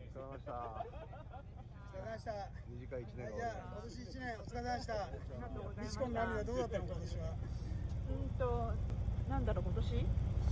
れ様でした。 お疲れ様でした。 短い1年じゃあ今年1年お疲れ様でした。みちこの涙どうだったの今年は。 なんだろう今年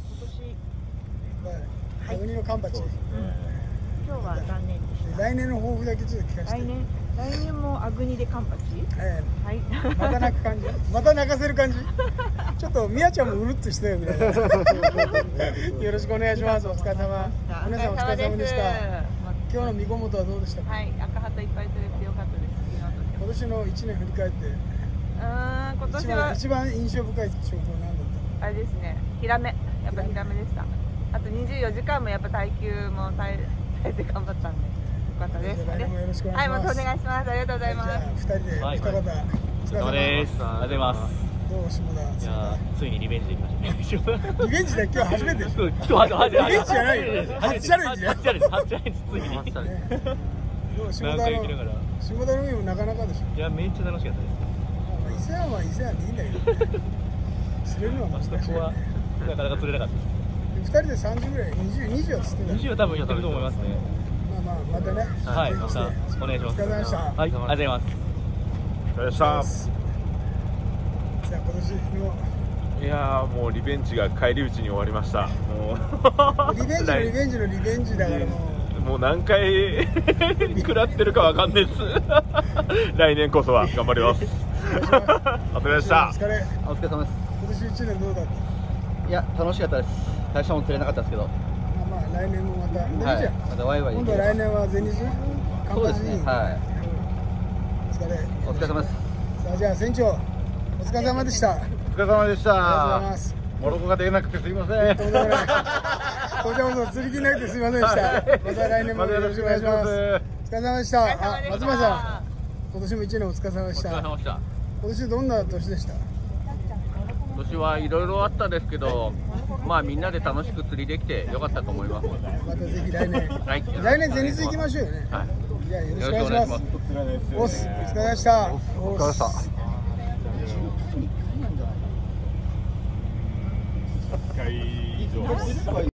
アグニのカンパチ。 今日は残念でした。 来年の抱負だけちょっと聞かせて。 来年もアグニでカンパチ。はい。 また泣く感じ。また泣かせる感じ。ちょっとみやちゃんもうるっとしたよぐらい。よろしくお願いします。お疲れ様。皆さんお疲れ様でした。今日のみこもとはどうでしたか。 はい、赤旗いっぱい釣れてよかったです。 今年の1年振り返って。 今年は一番印象深い証拠は何だった。 あれですね。ヒラメ。やっぱヒラメでした。あと24時間もやっぱ耐久も耐えて頑張ったんで。よかったです。 来年もよろしくお願いします。 はい、またお願いします。ありがとうございます。 じゃあ2人ではい、 二方。お疲れ様です。ありがとうございます。 どう下田。 いやついにリベンジできましたね。 リベンジだ今日初めてでしょ。 今日初めて。 リベンジじゃないよ。初チャレンジだよ。 初チャレンジついに。 どう下何田回行きながら。 下田の海もなかなかでしょ。 いやめっちゃ楽しかったです。 伊勢湾は伊勢湾でいいんだけどね。釣れるのは難しいよね。 そこはなかなか釣れなかったです。 2人で30ぐらい、20は釣ってた。 20は多分やってると思いますね。 まあまたね。 はい、またお願いします。 お疲れ様でした。 はい、ありがとうございます。 お疲れ様でした。 じゃあ今年もいやーもうリベンジが返り討ちに終わりました。もうリベンジのリベンジのリベンジだからもう何回食らってるかわかんないです。来年こそは頑張ります。お疲れ様でした。 お疲れ。 お疲れ様です。 今年1年どうだった。 いや楽しかったです。大したもん釣れなかったですけど、 まあ来年もまた。 はい、またワイワイ。 今度は来年は前日。 そうですね。はい。 お疲れ。 お疲れ様です。 さあじゃあ船長お疲れ様でした。 お疲れ様でしありがとうございた。 ます。 モロコが出なくてすいません。 とんでもない。こちらこそ釣り気なくてすみませんでした。また来年もよろしくお願いします。お疲れ様でした。あ、松村さん。今年も1年お疲れ様でした。 お疲れ様でした。 今年どんな年でした。 今年はいろいろあったんですけど、まあみんなで楽しく釣りできてよかったと思います。 またぜひ来年。 はい。 来年前日行きましょうよね。 はい。 じゃあよろしくお願いします。お疲れ様でした。 お疲れ様でした。1回以上。